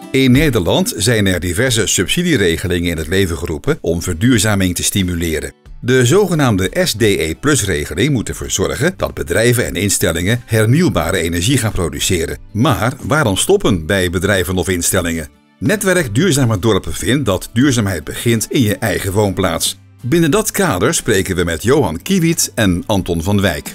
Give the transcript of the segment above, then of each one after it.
In Nederland zijn er diverse subsidieregelingen in het leven geroepen om verduurzaming te stimuleren. De zogenaamde SDE+-regeling moet ervoor zorgen dat bedrijven en instellingen hernieuwbare energie gaan produceren. Maar waarom stoppen bij bedrijven of instellingen? Netwerk Duurzame Dorpen vindt dat duurzaamheid begint in je eigen woonplaats. Binnen dat kader spreken we met Johan Kiewiet en Anton van Wijk.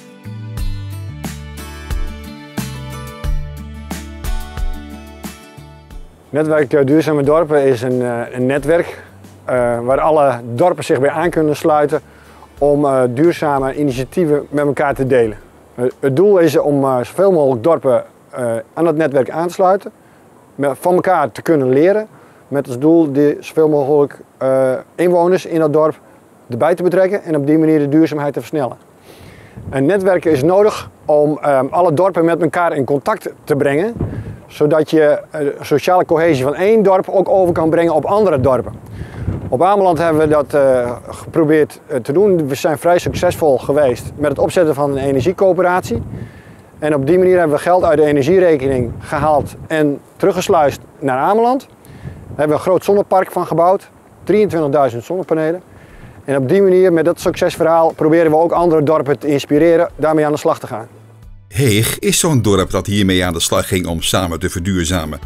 Netwerk Duurzame Dorpen is een netwerk waar alle dorpen zich bij aan kunnen sluiten om duurzame initiatieven met elkaar te delen. Het doel is om zoveel mogelijk dorpen aan het netwerk aan te sluiten, van elkaar te kunnen leren, met als doel zoveel mogelijk inwoners in dat dorp erbij te betrekken en op die manier de duurzaamheid te versnellen. Een netwerk is nodig om alle dorpen met elkaar in contact te brengen, zodat je sociale cohesie van één dorp ook over kan brengen op andere dorpen. Op Ameland hebben we dat geprobeerd te doen. We zijn vrij succesvol geweest met het opzetten van een energiecoöperatie. En op die manier hebben we geld uit de energierekening gehaald en teruggesluist naar Ameland. Daar hebben we een groot zonnepark van gebouwd, 23.000 zonnepanelen. En op die manier, met dat succesverhaal, proberen we ook andere dorpen te inspireren daarmee aan de slag te gaan. Heeg is zo'n dorp dat hiermee aan de slag ging om samen te verduurzamen.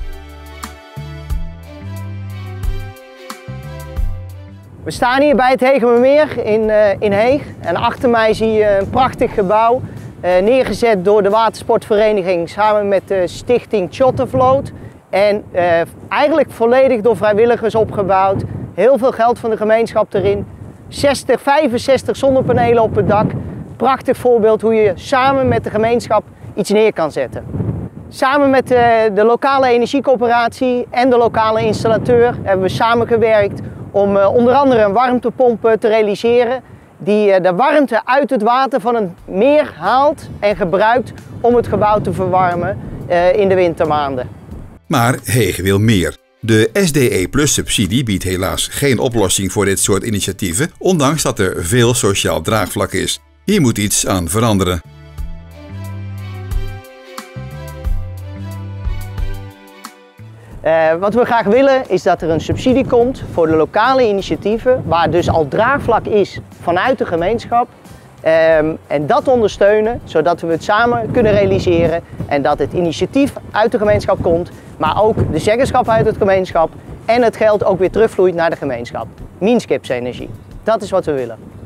We staan hier bij het Hegemermeer in Heeg en achter mij zie je een prachtig gebouw neergezet door de watersportvereniging samen met de stichting Tjottenvloot en eigenlijk volledig door vrijwilligers opgebouwd. Heel veel geld van de gemeenschap erin, 65 zonnepanelen op het dak. Prachtig voorbeeld hoe je samen met de gemeenschap iets neer kan zetten. Samen met de lokale energiecoöperatie en de lokale installateur hebben we samengewerkt om onder andere een warmtepomp te realiseren die de warmte uit het water van een meer haalt en gebruikt om het gebouw te verwarmen in de wintermaanden. Maar Heeg wil meer. De SDE+-subsidie biedt helaas geen oplossing voor dit soort initiatieven, ondanks dat er veel sociaal draagvlak is. Hier moet iets aan veranderen. Wat we graag willen is dat er een subsidie komt voor de lokale initiatieven, waar dus al draagvlak is vanuit de gemeenschap. En dat ondersteunen, zodat we het samen kunnen realiseren en dat het initiatief uit de gemeenschap komt, maar ook de zeggenschap uit de gemeenschap en het geld ook weer terugvloeit naar de gemeenschap. Minskipsenergie, dat is wat we willen.